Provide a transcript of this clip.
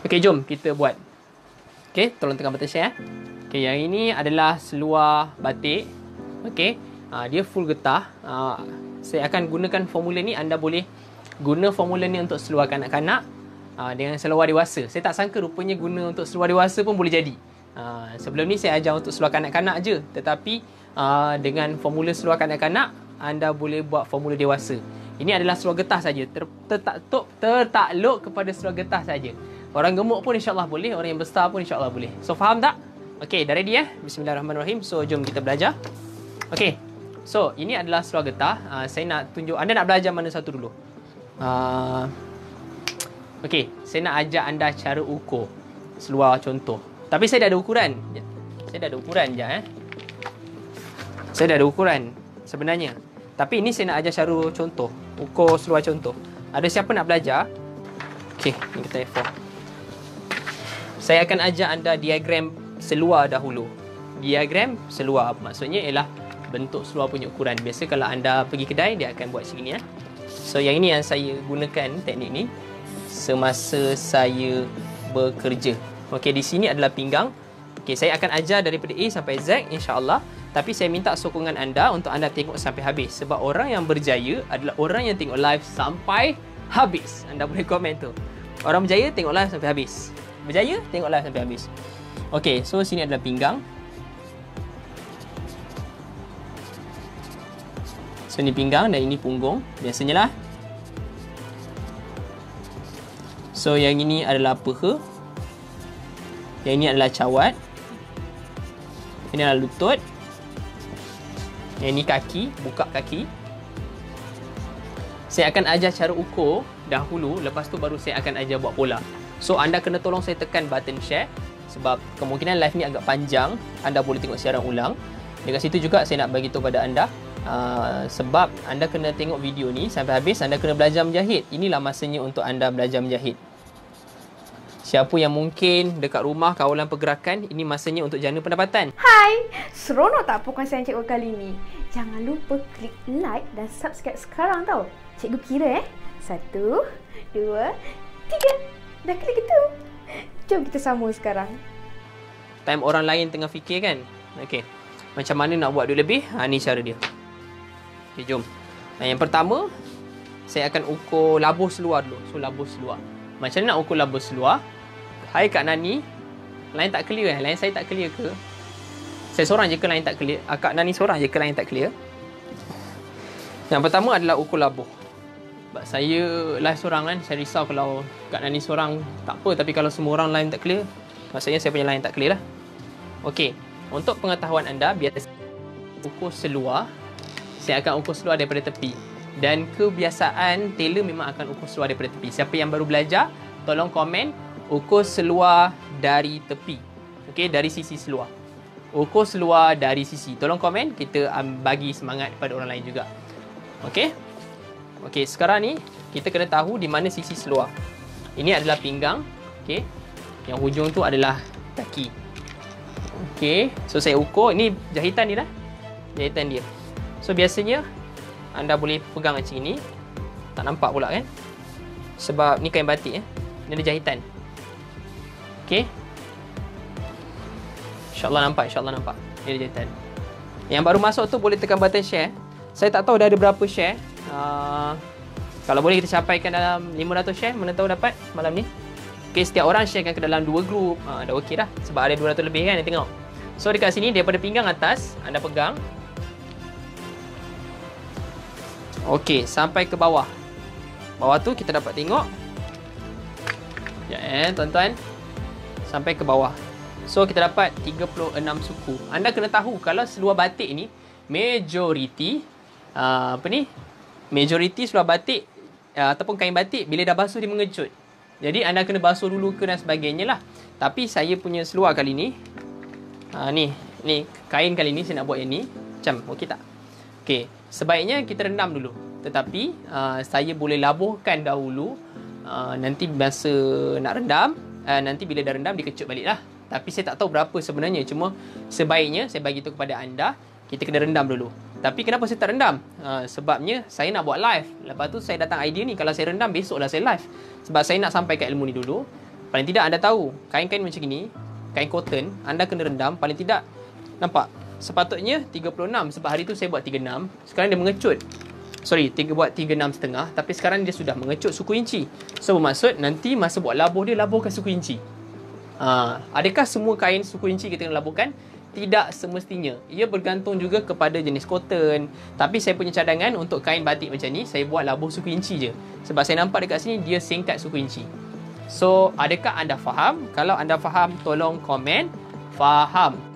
Okey, jom kita buat. Okey, tolong tekan button share. Okey, yang ini adalah seluar batik. Okey, dia full getah. Saya akan gunakan formula ni. Anda boleh guna formula ni untuk seluar kanak-kanak dengan seluar dewasa. Saya tak sangka rupanya guna untuk seluar dewasa pun boleh jadi. Sebelum ni saya ajar untuk seluar kanak-kanak je. Tetapi dengan formula seluar kanak-kanak, anda boleh buat formula dewasa. Ini adalah seluar getah saja. Tertakluk kepada seluar getah saja. Orang gemuk pun insyaAllah boleh. Orang yang besar pun insyaAllah boleh. So, faham tak? Okey, dah ready Bismillahirrahmanirrahim. So, jom kita belajar. Okey. So, ini adalah seluar getah. Saya nak tunjuk. Anda nak belajar mana satu dulu? Okey, saya nak ajar anda cara ukur seluar contoh. Tapi saya dah ada ukuran. Saya dah ada ukuran je. Saya dah ada ukuran sebenarnya. Tapi ini saya nak ajar cara contoh. Ukur seluar contoh. Ada siapa nak belajar? Okey, ni kita F4. Saya akan ajar anda diagram seluar dahulu. Diagram seluar maksudnya ialah bentuk seluar punya ukuran. Biasa kalau anda pergi kedai, dia akan buat macam ni. So, yang ini yang saya gunakan teknik ni semasa saya bekerja. Okey, di sini adalah pinggang. Okey, saya akan ajar daripada A sampai Z insya-Allah. Tapi saya minta sokongan anda untuk anda tengok sampai habis. Sebab orang yang berjaya adalah orang yang tengok live sampai habis. Anda boleh komen tu. Orang berjaya tengok live sampai habis. Berjaya tengok live sampai habis. Okey, so sini adalah pinggang. So, ini pinggang dan ini punggung. Biasanya lah. So, yang ini adalah peha. Yang ini adalah cawat. Ini adalah lutut. Yang ini kaki, buka kaki. Saya akan ajar cara ukur dahulu. Lepas tu baru saya akan ajar buat pola. So, anda kena tolong saya tekan button share. Sebab kemungkinan live ni agak panjang. Anda boleh tengok siaran ulang. Dekat situ juga saya nak bagi tahu pada anda. Sebab anda kena tengok video ni sampai habis. Anda kena belajar menjahit. Inilah masanya untuk anda belajar menjahit. Siapa yang mungkin dekat rumah kawalan pergerakan, ini masanya untuk jana pendapatan. Hai, seronok tak perkongsian cikgu kali ni? Jangan lupa klik like dan subscribe sekarang tau. Cikgu kira 1, 2, 3. Dah klik itu. Jom kita sambung sekarang. Time orang lain tengah fikir kan? Okey. Macam mana nak buat duit lebih? Ni cara dia. Okey, jom. Yang pertama, saya akan ukur labuh seluar dulu. So, labuh seluar. Macam mana nak ukur labuh seluar? Hai Kak Nani, line tak clear Line saya tak clear ke? Saya seorang je ke line tak clear? Kak Nani seorang je ke line tak clear? Yang pertama adalah ukur labuh. Sebab saya live seorang kan, saya risau kalau Kak Nani seorang tak apa. Tapi kalau semua orang line tak clear, maksudnya saya punya line tak clear lah. Okey, untuk pengetahuan anda, biasa ukur seluar, saya akan ukur seluar daripada tepi. Dan kebiasaan tailor memang akan ukur seluar daripada tepi. Siapa yang baru belajar, tolong komen ukur seluar dari tepi. Okey, dari sisi seluar. Ukur seluar dari sisi. Tolong komen, kita bagi semangat kepada orang lain juga. Okey. Okey, sekarang ni kita kena tahu di mana sisi seluar. Ini adalah pinggang. Okey. Yang hujung tu adalah kaki. Okey, so saya ukur. Ini jahitan dia dah. Jahitan dia. So, biasanya anda boleh pegang macam ni. Tak nampak pula kan? Sebab ni kain batik. Ini ada jahitan. Okey. InsyaAllah nampak. Ini ada jahitan. Yang baru masuk tu boleh tekan button share. Saya tak tahu dah ada berapa share. Kalau boleh kita capaikan dalam 500 share. Mana tahu dapat malam ni. Okey, setiap orang sharekan ke dalam 2 grup. Dah okey dah. Sebab ada 200 lebih kan, tengok. So, dekat sini daripada pinggang atas, anda pegang. Okey, sampai ke bawah. Bawah tu kita dapat tengok. Ya, tuan-tuan. Sampai ke bawah. So, kita dapat 36 suku. Anda kena tahu kalau seluar batik ni majoriti majoriti seluar batik ataupun kain batik bila dah basuh dia mengecut. Jadi anda kena basuh dulu ke dan sebagainya lah. Tapi saya punya seluar kali ni ni kain kali ni saya nak buat yang ni. Macam okey tak? Okey, sebaiknya kita rendam dulu. Tetapi saya boleh labuhkan dahulu. Nanti masa nak rendam, nanti bila dah rendam dia kecut balik lah. Tapi saya tak tahu berapa sebenarnya. Cuma sebaiknya saya bagi tahu kepada anda, kita kena rendam dulu. Tapi kenapa saya tak rendam? Sebabnya saya nak buat live. Lepas tu saya datang idea ni, kalau saya rendam besoklah saya live. Sebab saya nak sampaikan ilmu ni dulu. Paling tidak anda tahu, kain-kain macam ni, kain cotton, anda kena rendam paling tidak, nampak? Sepatutnya 36 sebab hari tu saya buat 36. Sekarang dia mengecut. Sorry, buat 36.5, tapi sekarang dia sudah mengecut suku inci. So bermaksud nanti masa buat labuh dia, labuhkan suku inci. Adakah semua kain suku inci kita kena labuhkan? Tidak semestinya. Ia bergantung juga kepada jenis cotton. Tapi saya punya cadangan untuk kain batik macam ni, saya buat labuh suku inci je. Sebab saya nampak dekat sini dia singkat suku inci. So, adakah anda faham? Kalau anda faham, tolong komen faham.